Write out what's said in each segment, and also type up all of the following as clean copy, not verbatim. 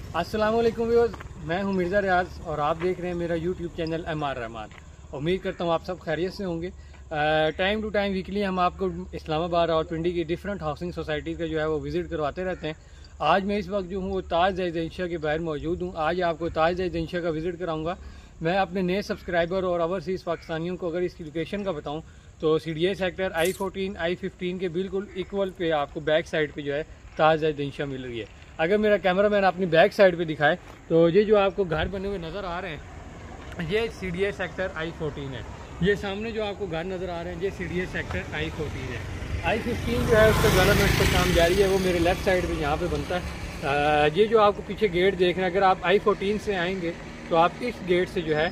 अस्सलाम वालेकुम व्यूअर्स, मैं हूं मिर्ज़ा रियाज और आप देख रहे हैं मेरा यूट्यूब चैनल MR रहमान। उम्मीद करता हूं आप सब खैरियत से होंगे। टाइम टू टाइम वीकली हम आपको इस्लामाबाद और पिंडी की डिफरेंट हाउसिंग सोसाइटीज़ का जो है वो विज़िट करवाते रहते हैं। आज मैं इस वक्त जो हूँ वो ताज रेजिडेंशिया के बाहर मौजूद हूँ। आज आपको ताज रेजिडेंशिया का विज़िट कराऊँगा। मैं अपने नए सब्सक्राइबर और ओवरसीज़ पाकिस्तानियों को अगर इसकी लोकेशन का बताऊँ तो CDA सेक्टर I14 I15 के बिल्कुल इक्वल पे आपको बैक साइड पे जो है ताज रेजिडेंशिया मिल रही है। अगर मेरा कैमरामैन अपनी बैक साइड पे दिखाए तो ये जो आपको घर बने हुए नज़र आ रहे हैं ये CDA सेक्टर I14 है। ये सामने जो आपको घर नज़र आ रहे हैं ये CDA सेक्टर I14 है। I15 जो है उसका डेवलपमेंट पर काम जारी है, वो मेरे लेफ़्ट साइड पे यहाँ पे बनता है। ये जो आपको पीछे गेट देख रहे हैं, अगर आप I14 से आएंगे तो आप इस गेट से जो है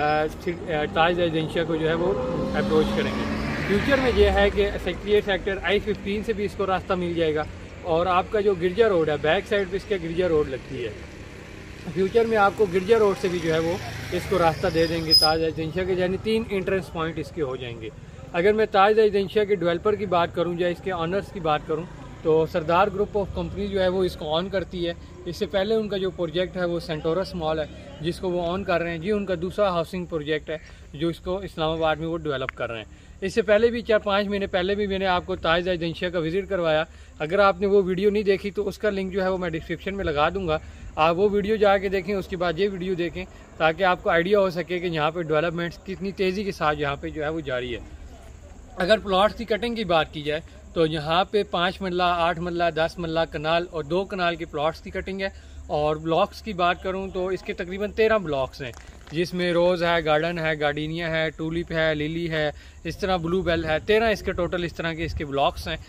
ताज रेजिडेंशिया को जो है वो अप्रोच करेंगे। फ्यूचर में ये है कि सेक्टर I15 से भी इसको रास्ता मिल जाएगा और आपका जो गिरजा रोड है बैक साइड पे इसका गिरजा रोड लगती है। फ्यूचर में आपको गिरजा रोड से भी जो है वो इसको रास्ता दे देंगे ताज रेजिडेंशिया के, यानी 3 एंट्रेंस पॉइंट इसके हो जाएंगे। अगर मैं ताज रेजिडेंशिया के डेवलपर की बात करूं या इसके ऑनर्स की बात करूं तो सरदार ग्रुप ऑफ कंपनी जो है वो इसको ऑन करती है। इससे पहले उनका जो प्रोजेक्ट है वो सेंटोरस मॉल है जिसको वो ऑन कर रहे हैं। जी उनका दूसरा हाउसिंग प्रोजेक्ट है जो इसको इस्लामाबाद में वो डेवलप कर रहे हैं। इससे पहले भी 4-5 महीने पहले भी मैंने आपको ताज रेजिडेंशिया का विज़िट करवाया। अगर आपने वो वीडियो नहीं देखी तो उसका लिंक जो है वो मैं डिस्क्रिप्शन में लगा दूंगा। आप वो वीडियो जाके देखें, उसके बाद ये वीडियो देखें ताकि आपको आइडिया हो सके कि यहाँ पे डेवलपमेंट्स कितनी तेज़ी के साथ यहाँ पे जो है वो जारी है। अगर प्लॉट्स की कटिंग की बात की जाए तो यहाँ पे 5 मरला, 8 मरला, 10 मरला, कनाल और 2 कनाल के प्लॉट्स की कटिंग है। और ब्लॉक्स की बात करूँ तो इसके तकरीबन 13 ब्लॉक्स हैं जिसमें रोज़ है, गार्डन है, गार्डीनिया है, टूलिप है, लिली है, इस तरह ब्लू बेल है। 13 इसके टोटल इस तरह के इसके ब्लॉक्स हैं।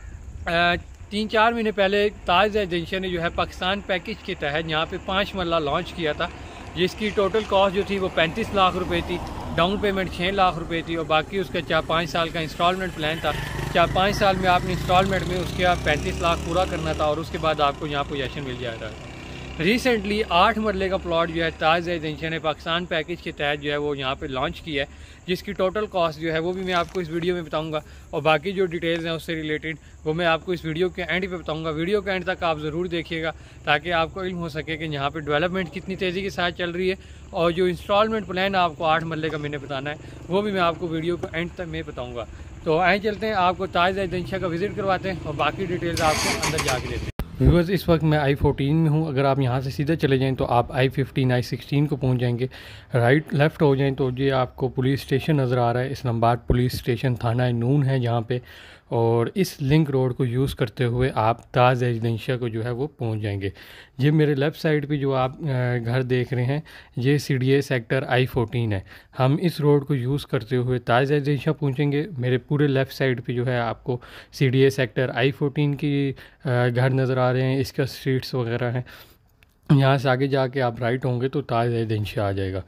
3-4 महीने पहले ताज रेजिडेंशिया ने जो है पाकिस्तान पैकेज के तहत यहाँ पे 5 मरला लॉन्च किया था जिसकी टोटल कॉस्ट जो थी वो 35 लाख रुपए थी। डाउन पेमेंट 6 लाख रुपए थी और बाकी उसका 4-5 साल का इंस्टॉलमेंट प्लान था। 4-5 साल में आपने इंस्टॉलमेंट में उसके आप 35 लाख पूरा करना था और उसके बाद आपको यहाँ पोजेशन मिल जाएगा। रिसेंटली 8 मरले का प्लॉट जो है ताज रेजिडेंशिया ने पाकिस्तान पैकेज के तहत जो है वो यहाँ पे लॉन्च किया है जिसकी टोटल कॉस्ट जो है वो भी मैं आपको इस वीडियो में बताऊंगा और बाकी जो डिटेल्स हैं उससे रिलेटेड वो मैं आपको इस वीडियो के एंड पे बताऊंगा। वीडियो के एंड तक आप ज़रूर देखिएगा ताकि आपको इल्म हो सके कि यहाँ पे डेवलपमेंट कितनी तेज़ी के साथ चल रही है और जो इंस्टॉलमेंट प्लान आपको 8 मरले का मैंने बताना है वो भी मैं आपको वीडियो को एंड तक में बताऊँगा। तो आए चलते हैं, आपको ताज रेजिडेंशिया का विज़िट करवाते हैं और बाकी डिटेल्स आपको अंदर जाके देते हैं। व्यूअर्स, इस वक्त मैं I14 में हूँ। अगर आप यहाँ से सीधा चले जाएं तो आप I15 I16 को पहुँच जाएंगे। राइट लेफ़्ट हो जाएं तो ये आपको पुलिस स्टेशन नज़र आ रहा है। इस्लामाबाद पुलिस स्टेशन थाना नून है जहाँ पे, और इस लिंक रोड को यूज़ करते हुए आप ताज रेजिडेंशिया को जो है वो पहुँच जाएंगे। ये मेरे लेफ़्ट साइड पे जो आप घर देख रहे हैं ये CDA सेक्टर I14 है। हम इस रोड को यूज़ करते हुए ताज रेजिडेंशिया पहुँचेंगे। मेरे पूरे लेफ़्ट साइड पे जो है आपको CDA सेक्टर I14 की घर नज़र आ रहे हैं, इसका स्ट्रीट्स वगैरह हैं। यहाँ से आगे जाके आप राइट होंगे तो ताज रेजिडेंशिया आ जाएगा।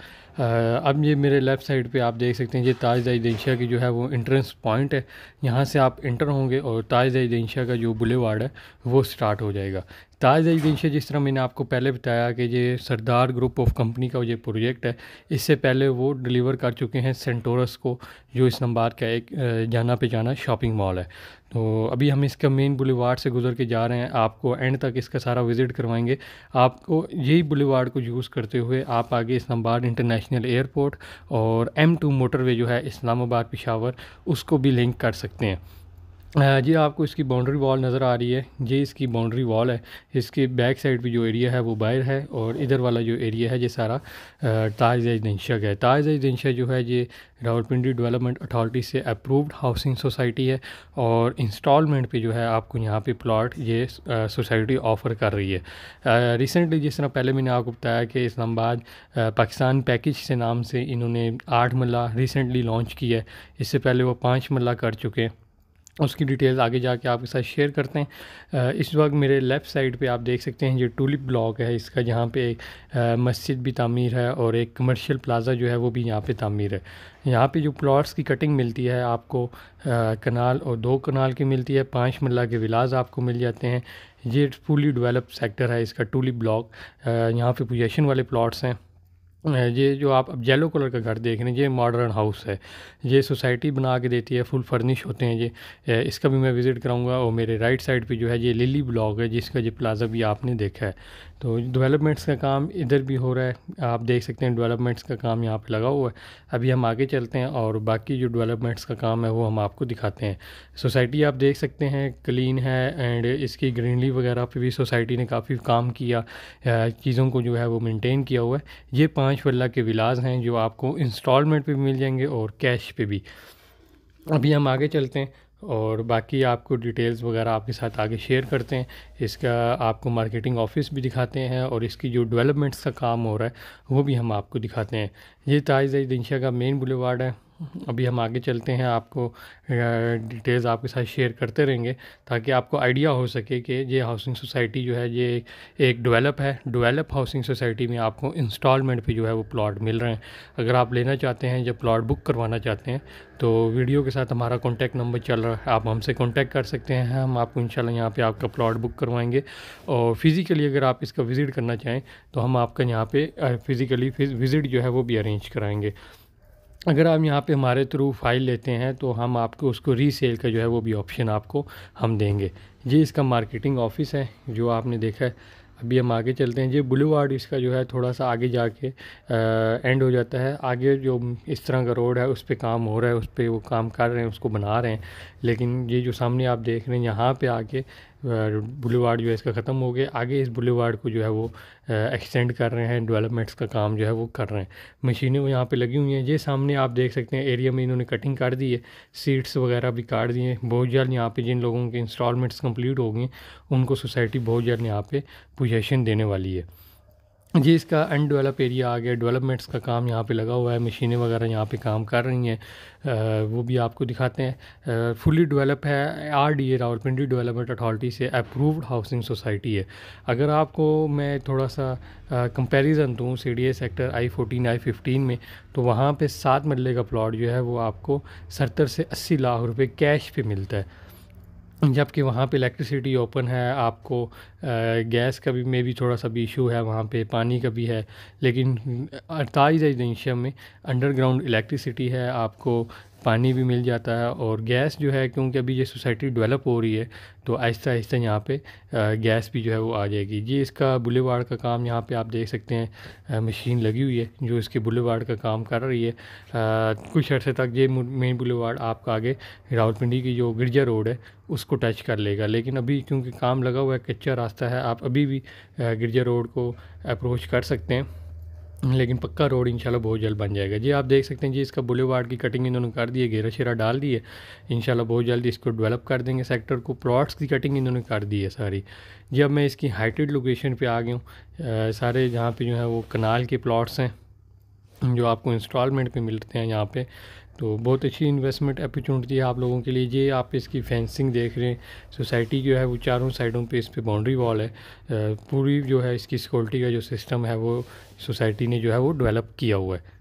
अब ये मेरे लेफ़्ट साइड पे आप देख सकते हैं ये ताज रेजिडेंशिया की जो है वो एंट्रेंस पॉइंट है। यहाँ से आप इंटर होंगे और ताज रेजिडेंशिया का जो बुलेवार्ड है वो स्टार्ट हो जाएगा। ताज रेजिडेंशिया जिस तरह मैंने आपको पहले बताया कि ये सरदार ग्रुप ऑफ कंपनी का ये प्रोजेक्ट है, इससे पहले वो डिलीवर कर चुके हैं सेंटोरस को जो इस्लामाबाद का एक जाना पहचाना शॉपिंग मॉल है। तो अभी हम इसका मेन बुलेवार्ड से गुजर के जा रहे हैं, आपको एंड तक इसका सारा विज़िट करवाएंगे। आपको यही बुलेवार्ड को यूज़ करते हुए आप आगे इस्लामाबाद इंटरनेशनल एयरपोर्ट और M2 मोटरवे जो है इस्लामाबाद पेशावर उसको भी लिंक कर सकते हैं। जी आपको इसकी बाउंड्री वॉल नज़र आ रही है, ये इसकी बाउंड्री वॉल है। इसके बैक साइड भी जो एरिया है वो बाहर है और इधर वाला जो एरिया है ये सारा ताज रेजिडेंशिया का है। ताज रेजिडेंशिया जो है ये रावलपिंडी डेवलपमेंट अथॉरिटी से अप्रूव्ड हाउसिंग सोसाइटी है और इंस्टॉलमेंट पे जो है आपको यहाँ पे प्लॉट ये सोसाइटी ऑफ़र कर रही है। रिसेंटली जिस तरह पहले मैंने आपको बताया कि इस्लामाबाद पाकिस्तान पैकेज से नाम से इन्होंने 8 मरला रिसेंटली लॉन्च किया है। इससे पहले वो 5 मरला कर चुके हैं, उसकी डिटेल्स आगे जाके आपके साथ शेयर करते हैं। इस वक्त मेरे लेफ़्ट साइड पे आप देख सकते हैं ये टूलिप ब्लॉक है इसका, जहाँ पे एक मस्जिद भी तामीर है और एक कमर्शियल प्लाज़ा जो है वो भी यहाँ पे तामीर है। यहाँ पे जो प्लॉट्स की कटिंग मिलती है आपको कनाल और 2 कनाल की मिलती है, 5 मरला के विलाज आपको मिल जाते हैं। ये फुली डेवलप सेक्टर है इसका टूलिप ब्लॉक। यहाँ पे पोजेशन वाले प्लॉट्स हैं। ये जो आप अब येलो कलर का घर देख रहे हैं ये मॉडर्न हाउस है, ये सोसाइटी बना के देती है, फुल फर्निश होते हैं ये। इसका भी मैं विज़िट कराऊंगा। और मेरे राइट साइड पे जो है ये लिली ब्लॉक है जिसका ये प्लाज़ा भी आपने देखा है। तो डेवलपमेंट्स का काम इधर भी हो रहा है, आप देख सकते हैं डेवलपमेंट्स का काम यहाँ पे लगा हुआ है। अभी हम आगे चलते हैं और बाकी जो डेवलपमेंट्स का काम है वो हम आपको दिखाते हैं। सोसाइटी आप देख सकते हैं क्लीन है एंड इसकी ग्रीनरी वगैरह पे भी सोसाइटी ने काफ़ी काम किया, चीज़ों को जो है वो मेंटेन किया हुआ है। ये 5 वल्ला के विलाज हैं जो आपको इंस्टॉलमेंट पे भी मिल जाएंगे और कैश पे भी। अभी हम आगे चलते हैं और बाकी आपको डिटेल्स वगैरह आपके साथ आगे शेयर करते हैं। इसका आपको मार्केटिंग ऑफिस भी दिखाते हैं और इसकी जो डेवलपमेंट्स का काम हो रहा है वो भी हम आपको दिखाते हैं। ये ताज दिनशा का मेन बुलेवार्ड है। अभी हम आगे चलते हैं, आपको डिटेल्स आपके साथ शेयर करते रहेंगे ताकि आपको आइडिया हो सके कि ये हाउसिंग सोसाइटी जो है ये एक डेवलप हाउसिंग सोसाइटी में आपको इंस्टॉलमेंट पे जो है वो प्लॉट मिल रहे हैं। अगर आप लेना चाहते हैं, जब प्लॉट बुक करवाना चाहते हैं, तो वीडियो के साथ हमारा कॉन्टैक्ट नंबर चल रहा है, आप हमसे कॉन्टैक्ट कर सकते हैं। हम आपको इंशाल्लाह यहाँ पे आपका प्लॉट बुक करवाएंगे और फिज़िकली अगर आप इसका विज़िट करना चाहें तो हम आपका यहाँ पे फ़िज़िकली विज़िट जो है वो भी अरेंज कराएंगे। अगर आप यहाँ पे हमारे थ्रू फ़ाइल लेते हैं तो हम आपको उसको रीसेल का जो है वो भी ऑप्शन आपको हम देंगे। ये इसका मार्केटिंग ऑफिस है जो आपने देखा है। अभी हम आगे चलते हैं। ये बुलेवार्ड इसका जो है थोड़ा सा आगे जाके एंड हो जाता है। आगे जो इस तरह का रोड है उस पे काम हो रहा है, उस पे वो काम कर रहे हैं, उसको बना रहे हैं। लेकिन ये जो सामने आप देख रहे हैं यहाँ पे आके बुलेवार्ड जो है इसका ख़त्म हो गया। आगे इस बुलेवार्ड को जो है वो एक्सटेंड कर रहे हैं, डेवलपमेंट्स का काम जो है वो कर रहे हैं। मशीनें वो यहाँ पे लगी हुई हैं। ये सामने आप देख सकते हैं एरिया में इन्होंने कटिंग कर दी है, सीट्स वगैरह भी काट दिए हैं। बहुत जल्द यहाँ पे जिन लोगों के इंस्टॉलमेंट्स कंप्लीट हो गई उनको सोसाइटी बहुत जल्द यहाँ पे पोजीशन देने वाली है। जी इसका अनडेवलप एरिया आ गया, डेवलपमेंट्स का काम यहाँ पे लगा हुआ है, मशीनें वगैरह यहाँ पे काम कर रही हैं, वो भी आपको दिखाते हैं। फुली डेवलप है, RDA रावलपिंडी डेवलपमेंट अथॉरिटी से अप्रूव्ड हाउसिंग सोसाइटी है। अगर आपको मैं थोड़ा सा कंपैरिजन दूँ CDA सेक्टर I14 I15 में, तो वहाँ पे 7 मरले का प्लॉट जो है वो आपको 70 से 80 लाख रुपये कैश पे मिलता है। जबकि वहाँ पे इलेक्ट्रिसिटी ओपन है, आपको गैस का भी में भी थोड़ा सा भी इशू है, वहाँ पे पानी का भी है। लेकिन ताज रेजिडेंशियल में अंडरग्राउंड इलेक्ट्रिसिटी है, आपको पानी भी मिल जाता है और गैस जो है, क्योंकि अभी ये सोसाइटी डेवलप हो रही है तो आहिस्ता आहिस्ता यहाँ पे गैस भी जो है वो आ जाएगी। जी इसका बुलेवार्ड का काम यहाँ पे आप देख सकते हैं, मशीन लगी हुई है जो इसके बुलेवार्ड का काम कर रही है। कुछ अर्से तक ये मेन बुलेवार्ड आपका आगे रावलपिंडी की जो गिरजा रोड है उसको टच कर लेगा। लेकिन अभी क्योंकि काम लगा हुआ है, कच्चा रास्ता है, आप अभी भी गिरजा रोड को अप्रोच कर सकते हैं, लेकिन पक्का रोड इंशाल्लाह बहुत जल्द बन जाएगा। जी आप देख सकते हैं जी इसका बुलेवार्ड की कटिंग इन्होंने कर दी है, घेरा शेरा डाल दी है। इंशाल्लाह बहुत जल्द इसको डेवलप कर देंगे सेक्टर को। प्लॉट्स की कटिंग इन्होंने कर दी है सारी। जी अब मैं इसकी हाइटेड लोकेशन पे आ गया हूँ। सारे जहाँ पे जो है वो कनाल के प्लॉट्स हैं जो आपको इंस्टॉलमेंट पे मिलते हैं यहाँ पे, तो बहुत अच्छी इन्वेस्टमेंट अपॉर्चुनिटी है आप लोगों के लिए। ये आप इसकी फेंसिंग देख रहे हैं, सोसाइटी जो है वो चारों साइडों पे इस पे बाउंड्री वॉल है। पूरी जो है इसकी सिक्योरिटी का जो सिस्टम है वो सोसाइटी ने जो है वो डेवलप किया हुआ है।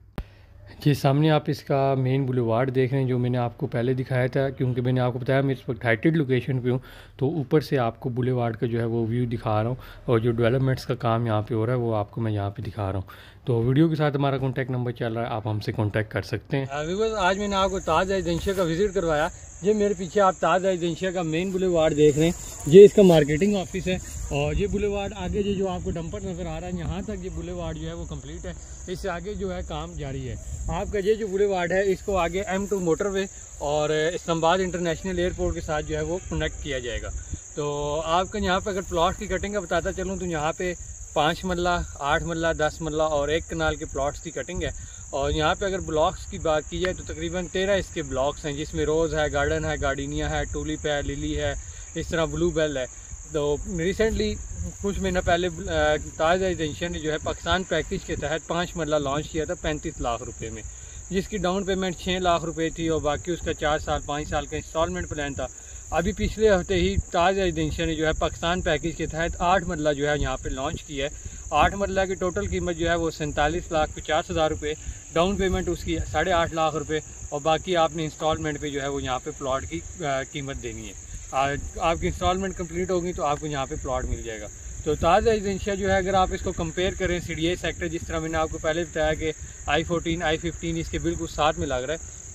जी सामने आप इसका मेन बुलेवार्ड देख रहे हैं जो मैंने आपको पहले दिखाया था, क्योंकि मैंने आपको बताया मैं इस वक्त हाइटेड लोकेशन पे हूँ, तो ऊपर से आपको बुलेवार्ड का जो है वो व्यू दिखा रहा हूँ और जो डेवलपमेंट्स का काम यहाँ पे हो रहा है वो आपको मैं यहाँ पे दिखा रहा हूँ। तो वीडियो के साथ हमारा कॉन्टैक्ट नंबर चल रहा है, आप हमसे कॉन्टैक्ट कर सकते हैं। आज मैंने आपको ताज रेजिडेंशियल का विजिट करवाया। ये मेरे पीछे आप ताज रेजिडेंशियल का मेन बुलेवार्ड देख रहे हैं, ये इसका मार्केटिंग ऑफिस है। और ये बुलेवार्ड आगे ये जो आपको डंपर नज़र आ रहा है, यहाँ तक ये बुलेवार्ड जो है वो कंप्लीट है। इससे आगे जो है काम जारी है। आपका ये जो बुलेवार्ड है इसको आगे M2 मोटरवे और इस्लामाबाद इंटरनेशनल एयरपोर्ट के साथ जो है वो कनेक्ट किया जाएगा। तो आपका यहाँ पे अगर प्लॉट की कटिंग का बताता चलूँ तो यहाँ पे 5 मरला, 8 मरला, 10 मरला और 1 कनाल के प्लॉट्स की कटिंग है। और यहाँ पे अगर ब्लॉक्स की बात की जाए तो तकरीबन 13 इसके ब्लॉक्स हैं, जिसमें रोज़ है, गार्डन है, गार्डिनिया है, टूलिप है, लिली है, इस तरह ब्लू बेल है। तो रिसेंटली कुछ महीना पहले ताज रेजिडेंशियल ने जो है पाकिस्तान पैकेज के तहत 5 मरला लॉन्च किया था 35 लाख रुपए में, जिसकी डाउन पेमेंट 6 लाख रुपए थी और बाकी उसका 4 साल 5 साल का इंस्टॉलमेंट प्लान था। अभी पिछले हफ्ते ही ताज रेजिडेंशियल ने जो है पाकिस्तान पैकेज के तहत 8 मरला जो है यहाँ पे लॉन्च किया है। 8 मरला की टोटल कीमत जो है वो 47,50,000 रुपये, डाउन पेमेंट उसकी 8.5 लाख रुपये और बाकी आपने इंस्टॉलमेंट पे जो है वो यहाँ पे प्लॉट की कीमत देनी है। आपकी इंस्टॉलमेंट कंप्लीट होगी तो आपको यहाँ पे प्लॉट मिल जाएगा। तो ताज रेजिडेंशियल जो है अगर आप इसको कंपेयर करें CDA सेक्टर, जिस तरह मैंने आपको पहले बताया कि I14 I15 इसके बिल्कुल साथ में लग रहा है,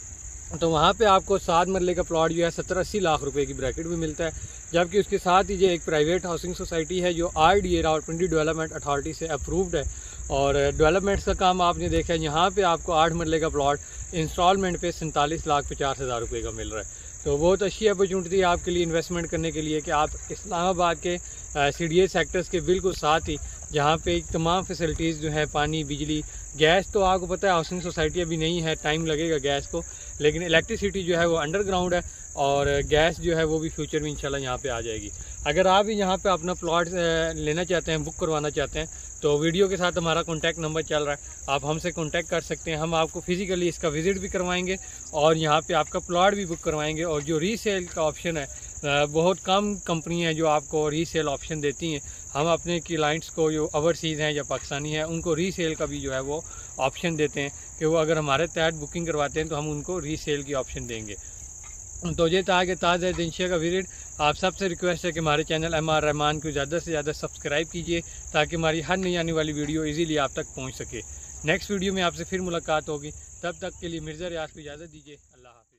तो वहाँ पे आपको 7 मरले का प्लॉट जो है 70-80 लाख रुपए की ब्रैकेट में मिलता है। जबकि उसके साथ ही ये एक प्राइवेट हाउसिंग सोसाइटी है जो RDA रावलपिंडी डेवलपमेंट अथॉरिटी से अप्रूव्ड है, और डेवलपमेंट्स का काम आपने देखा है। यहाँ पे आपको 8 मरले का प्लॉट इंस्टॉलमेंट पे 47,50,000 रुपये का मिल रहा है। तो बहुत अच्छी अपॉर्चुनिटी है आपके लिए इन्वेस्टमेंट करने के लिए कि आप इस्लामाबाद के CDA सेक्टर्स के बिल्कुल साथ ही जहाँ पे तमाम फैसिलिटीज़ जो है, पानी, बिजली, गैस तो आपको पता है हाउसिंग सोसाइटी अभी नहीं है, टाइम लगेगा गैस को, लेकिन इलेक्ट्रिसिटी जो है वो अंडरग्राउंड है, और गैस जो है वो भी फ्यूचर में इंशाल्लाह यहाँ पे आ जाएगी। अगर आप भी यहाँ पे अपना प्लॉट लेना चाहते हैं, बुक करवाना चाहते हैं, तो वीडियो के साथ हमारा कॉन्टैक्ट नंबर चल रहा है, आप हमसे कॉन्टैक्ट कर सकते हैं। हम आपको फिजिकली इसका विजिट भी करवाएंगे और यहाँ पे आपका प्लॉट भी बुक करवाएंगे। और जो रीसेल का ऑप्शन है, बहुत कम कंपनियाँ जो आपको रीसेल ऑप्शन देती हैं। हम अपने क्लाइंट्स को जो ओवरसीज़ हैं या पाकिस्तानी हैं उनको रीसेल का भी जो है वो ऑप्शन देते हैं कि वो अगर हमारे तहत बुकिंग करवाते हैं तो हम उनको रीसेल की ऑप्शन देंगे। तो ये था कि ताज़ा एजेंसिया का विजिट। आप सबसे रिक्वेस्ट है कि हमारे चैनल MR रहमान को ज़्यादा से ज़्यादा सब्सक्राइब कीजिए ताकि हमारी हर नई आने वाली वीडियो इजीली आप तक पहुंच सके। नेक्स्ट वीडियो में आपसे फिर मुलाकात होगी, तब तक के लिए मिर्ज़ा रियाज को इजाज़त दीजिए। अल्लाह हाफ़िज़।